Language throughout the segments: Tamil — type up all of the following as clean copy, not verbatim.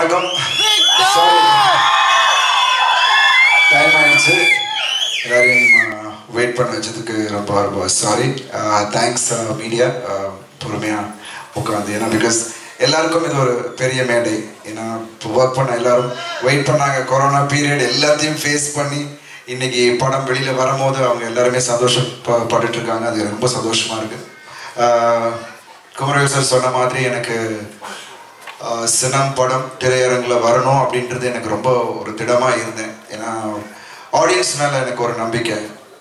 வணக்கம். டைம் ஆயிடுச்சு. எல்லாரையும் வெயிட் பண்ண வச்சதுக்கு ரொம்ப ரொம்ப சாரி. தேங்க்ஸ் மீடியா, பொறுமையாக உட்காந்து. ஏன்னா பிகாஸ் எல்லாருக்கும் இது ஒரு பெரிய மேடை. ஏன்னா இப்போ ஒர்க் பண்ண எல்லாரும் வெயிட் பண்ணாங்க. கொரோனா பீரியட் எல்லாத்தையும் ஃபேஸ் பண்ணி இன்னைக்கு படம் வெளியில் வரும்போது அவங்க எல்லாருமே சந்தோஷப்பட்டுட்டு இருக்காங்க. அது ரொம்ப சந்தோஷமாக இருக்குது. குமரவேல் சார் சொன்ன மாதிரி எனக்கு சினம் படம் திரையரங்கில் வரணும் அப்படின்றது எனக்கு ரொம்ப ஒரு திடமாக இருந்தேன். ஏன்னா ஆடியன்ஸ் மேலே எனக்கு ஒரு நம்பிக்கை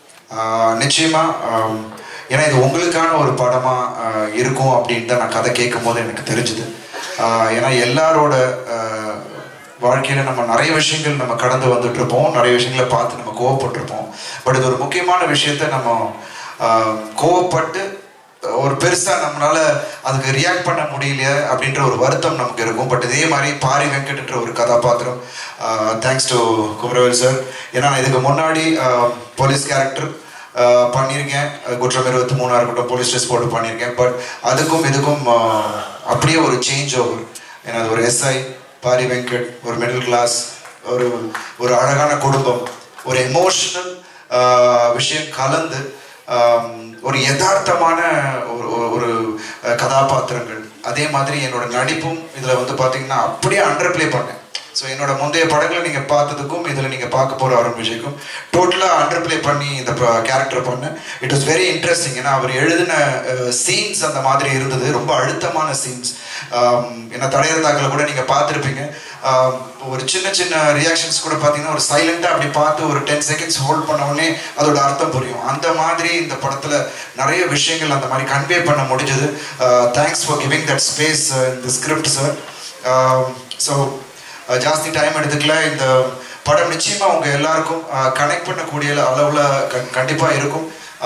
நிச்சயமாக. ஏன்னா இது உங்களுக்கான ஒரு படமாக இருக்கும் அப்படின்ட்டு நான் கதை கேட்கும் போது எனக்கு தெரிஞ்சுது. ஏன்னா எல்லாரோட வாழ்க்கையில் நம்ம நிறைய விஷயங்கள் நம்ம கடந்து வந்துட்டு இருப்போம், நிறைய விஷயங்களை பார்த்து நம்ம கோவப்பட்டிருப்போம். பட் இது ஒரு முக்கியமான விஷயத்த நம்ம கோவப்பட்டு ஒரு பெருசாக நம்மளால அதுக்கு ரியாக்ட் பண்ண முடியல அப்படின்ற ஒரு வருத்தம் நமக்கு இருக்கும். பட் இதே மாதிரி பாரி வெங்கட்ன்ற ஒரு கதாபாத்திரம், தேங்க்ஸ் டு குமரவேல் சார். ஏன்னா நான் இதுக்கு முன்னாடி போலீஸ் கேரக்டர் பண்ணியிருக்கேன், குற்றம் 23 இருக்கட்டும், போலீஸ் ட்ரெஸ் போட்டு பண்ணியிருக்கேன். பட் அதுக்கும் இதுக்கும் அப்படியே ஒரு சேஞ்ச் ஓவர். ஏன்னா அது ஒரு எஸ்ஐ பாரி வெங்கட், ஒரு மிடில் கிளாஸ், ஒரு அழகான குடும்பம், ஒரு எமோஷனல் விஷயம் கலந்து ஒரு யதார்த்தமான ஒரு கதாபாத்திரங்கள். அதே மாதிரி என்னோட நடிப்பும் இதில் வந்து பார்த்தீங்கன்னா அப்படியே அண்டர் பிளே பண்ணேன். ஸோ என்னோட முந்தைய படங்களை நீங்கள் பார்த்ததுக்கும் இதில் நீங்கள் பார்க்க போகிற அருண் விஜய்க்கும் டோட்டலாக அண்டர் பிளே பண்ணி இந்த கேரக்டர் பண்ணேன். It was very interesting. ஏன்னா அவர் எழுதின சீன்ஸ் அந்த மாதிரி இருந்தது, ரொம்ப அழுத்தமான சீன்ஸ். ஏன்னா தடையறதாக்கில் கூட நீங்கள் பார்த்துருப்பீங்க, ஒரு சின்ன சின்ன ரியாக்ஷன்ஸ் கூட பார்த்தீங்கன்னா ஒரு சைலண்டாக அப்படி பார்த்து ஒரு 10 செகண்ட்ஸ் ஹோல்ட் பண்ண உடனே அதோட அர்த்தம் புரியும். அந்த மாதிரி இந்த படத்தில் நிறைய விஷயங்கள் அந்த மாதிரி கன்வே பண்ண முடிஞ்சது. Thanks for giving that space இந்த ஸ்கிரிப்ட் சார். ஸோ ஜாஸ்தி டைம் எடுத்துக்கல. இந்த படம் நிச்சயமாக உங்கள் எல்லாருக்கும் கனெக்ட் பண்ணக்கூடிய அளவில் கண்டிப்பாக இருக்கும்.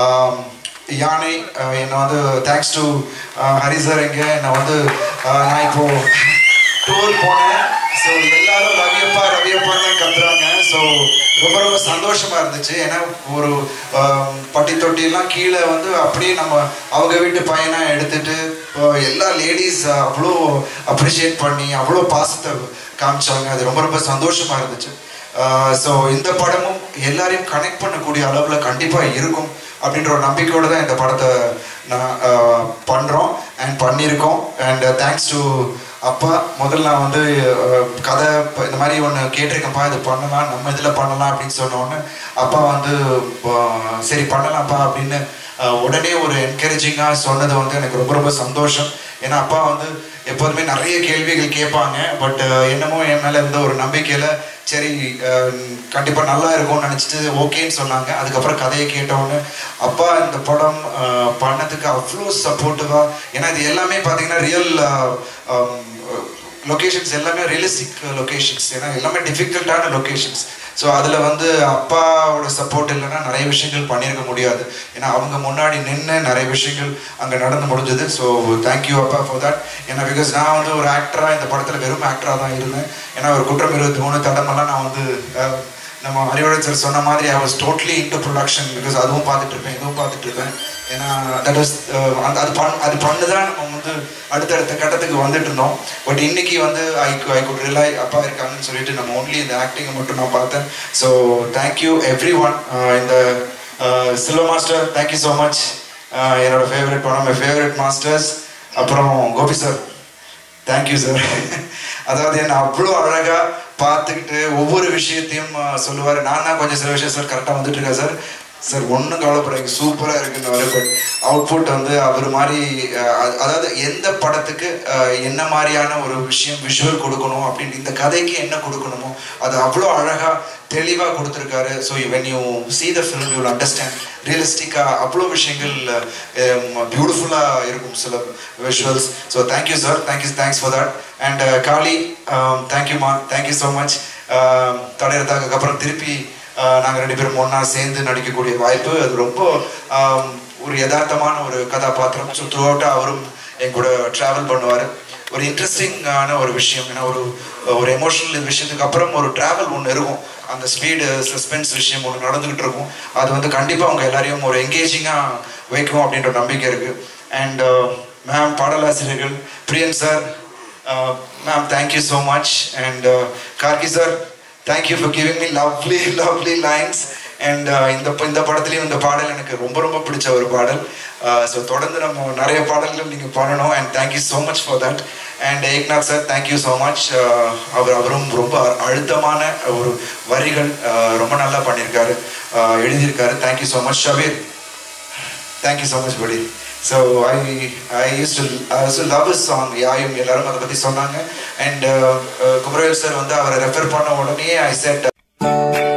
யானை என்னை வந்து தேங்க்ஸ் டு ஹரி சார். இங்கே என்னை வந்து நான் இப்போது டூர் போனேன். ஸோ எல்லாரும் ரவியப்பா தான் கத்துறாங்க. ஸோ ரொம்ப ரொம்ப சந்தோஷமாக இருந்துச்சு. ஏன்னா ஒரு பட்டி தொட்டிலாம் கீழே வந்து அப்படியே நம்ம அவங்க வீட்டு பையனை எடுத்துட்டு எல்லா லேடிஸ் அவ்வளோ அப்ரிஷியேட் பண்ணி அவ்வளோ பாசத்தை காமிச்சாங்க. அது ரொம்ப ரொம்ப சந்தோஷமாக இருந்துச்சு. ஸோ இந்த படமும் எல்லாரையும் கனெக்ட் பண்ணக்கூடிய அளவில் கண்டிப்பாக இருக்கும் அப்படின்ற ஒரு நம்பிக்கையோடு தான் இந்த படத்தை நான் பண்ணுறோம் அண்ட் பண்ணியிருக்கோம். அண்ட் தேங்க்ஸ் டு அப்பா. முதல்ல நான் வந்து கதை இந்த மாதிரி ஒன்று கேட்டிருக்கேன்ப்பா, இது பண்ணலாம், நம்ம இதில் பண்ணலாம் அப்படின்னு சொன்னோன்னு அப்பா வந்து சரி பண்ணலாம்ப்பா அப்படின்னு உடனே ஒரு என்கரேஜிங்காக சொன்னது வந்து எனக்கு ரொம்ப ரொம்ப சந்தோஷம். ஏன்னா அப்பா வந்து எப்போதுமே நிறைய கேள்விகள் கேட்பாங்க. பட் என்னமோ என் மேலே இருந்த ஒரு நம்பிக்கையில் சரி கண்டிப்பாக நல்லா இருக்கும்னு நினச்சிட்டு ஓகேன்னு சொன்னாங்க. அதுக்கப்புறம் கதையை கேட்டோன்னு அப்பா இந்த படம் பண்ணதுக்கு அவ்வளோ சப்போர்ட்டிவாக. ஏன்னா இது எல்லாமே பார்த்தீங்கன்னா ரியல் லொக்கேஷன்ஸ், எல்லாமே ரியலிஸ்டிக் லொக்கேஷன்ஸ். ஏன்னா எல்லாமே டிஃபிகல்ட்டான லொக்கேஷன்ஸ். ஸோ அதில் வந்து அப்பாவோட சப்போர்ட் இல்லைன்னா நிறைய விஷயங்கள் பண்ணியிருக்க முடியாது. ஏன்னா அவங்க முன்னாடி நின்று நிறைய விஷயங்கள் அங்கே நடந்து முடிஞ்சது. ஸோ தேங்க்யூ அப்பா ஃபார் தட். ஏன்னா பிகாஸ் நான் வந்து ஒரு ஆக்டராக இந்த படத்தில் வெறும் ஆக்டராக தான் இருந்தேன். ஏன்னா ஒரு குற்றம் 23 தடமெல்லாம் நான் வந்து நம்ம அறிவுடன் சார் சொன்ன மாதிரி I was totally into production. Because அதுவும் பார்த்துட்டு இருப்பேன், இதுவும் பார்த்துட்டு இருப்பேன். ஏன்னா தட் வாஸ் அது பண்ணு தான் நம்ம வந்து அடுத்தடுத்த கட்டத்துக்கு வந்துட்டு இருந்தோம். பட் இன்னைக்கு வந்து ஐ குட் ரிலை அப்பா இருக்காங்கன்னு சொல்லிட்டு நம்ம ஒன்லி இந்த ஆக்டிங்கை மட்டும் நான் பார்த்தேன். So thank you everyone. இந்த silver master thank you so much. என்னோட ஃபேவரட் படம், மை ஃபேவரட் மாஸ்டர்ஸ். அப்புறம் கோபி சார் தேங்க்யூ சார். அதாவது என்ன அவ்வளோ அழகாக பார்த்துக்கிட்டு ஒவ்வொரு விஷயத்தையும் சொல்லுவார். நான் தான் கொஞ்சம் சில விஷயம் சார் கரெக்டாக வந்துட்டு இருக்கேன் சார், சார் ஒன்றும் கவலைப்படாங்க சூப்பராக இருக்குன்னு வர. பட் அவுட்புட் வந்து அவர் மாதிரி, அதாவது எந்த படத்துக்கு என்ன மாதிரியான ஒரு விஷயம் விஷுவல் கொடுக்கணும் அப்படின்னு, இந்த கதைக்கு என்ன கொடுக்கணுமோ அது அவ்வளோ அழகாக தெளிவாக கொடுத்துருக்காரு. So when you see the film you will understand ரியலிஸ்டிக்காக அவ்வளோ விஷயங்கள் பியூட்டிஃபுல்லாக இருக்கும் சில visuals. So thank you sir, thanks for that. And Kali தேங்க்யூமா, தேங்க்யூ ஸோ மச். தடையறதுக்கு அப்புறம் திருப்பி நாங்கள் 2 பேரும் ஒன்றா சேர்ந்து நடிக்கக்கூடிய வாய்ப்பு. அது ரொம்ப ஒரு யதார்த்தமான ஒரு கதாபாத்திரம். ஸோ த்ரூ அவுட்டாக அவரும் என் கூட ட்ராவல் பண்ணுவார். ஒரு இன்ட்ரெஸ்டிங்கான ஒரு விஷயம். ஏன்னா ஒரு எமோஷனல் விஷயத்துக்கு அப்புறம் ஒரு ட்ராவல் ஒன்று இருக்கும். அந்த ஸ்பீடு சஸ்பென்ஸ் விஷயம் ஒன்று நடந்துக்கிட்டு இருக்கும். அது வந்து கண்டிப்பாக அவங்க எல்லாரையும் ஒரு என்கேஜிங்காக வைக்கும் அப்படின்ற நம்பிக்கை இருக்குது. அண்ட் மேம், பாடலாசிரியர்கள் Priyan sir, Ma'am, thank you so much. And Karki sir, thank you for giving me lovely, lovely lines. And இந்த படத்துலையும் இந்த பாடல் எனக்கு ரொம்ப ரொம்ப பிடிச்ச ஒரு பாடல். ஸோ தொடர்ந்து நம்ம நிறைய பாடல்கள் நீங்கள் பண்ணணும். And thank you so much for that. And Eknath sir, thank you so much. அவரும் ரொம்ப அழுத்தமான ஒரு வரிகள் ரொம்ப நல்லா பண்ணியிருக்காரு, எழுதியிருக்காரு. Thank you so much. Shabeer, thank you so much படி. So I used to love his song. யாயும் எல்லாரும் அதை பற்றி சொன்னாங்க. அண்ட் குமரவேல் சார் வந்து அவரை ரெஃபர் பண்ண உடனே I said